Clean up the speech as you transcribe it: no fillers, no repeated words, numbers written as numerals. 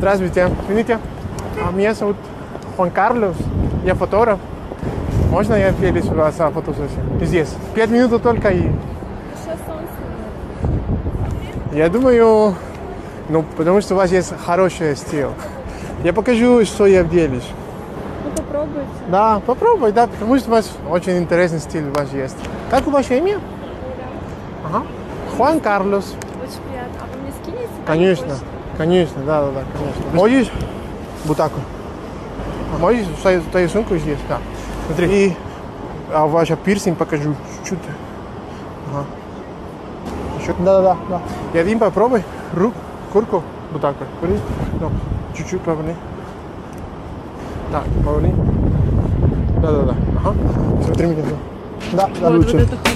Здравствуйте. Видите, меня зовут Хуан Карлос. Я фотограф. Можно я делюсь у вас фотосессию? Здесь. 5 минут только и... Сейчас солнце. Я думаю, потому что у вас есть хороший стиль. Я покажу, что я делюсь. Ну попробуйте. Да, попробуй, да, потому что у вас очень интересный стиль у вас есть. Как ваше имя? Ага. Хуан Карлос. Очень приятно. А вы мне скинете? Конечно, конечно, да, конечно. Можешь вот так вот? Можешь свою сумку здесь? Да. Смотри, и ваш пирсинг покажу чуть-чуть. Ага. Еще. Да. И один попробуй. Курку. Вот так вот. Поверни. Ну, чуть-чуть поверни. Так, поверни. Да. Ага. Смотри меня. Да, Вот лучше. это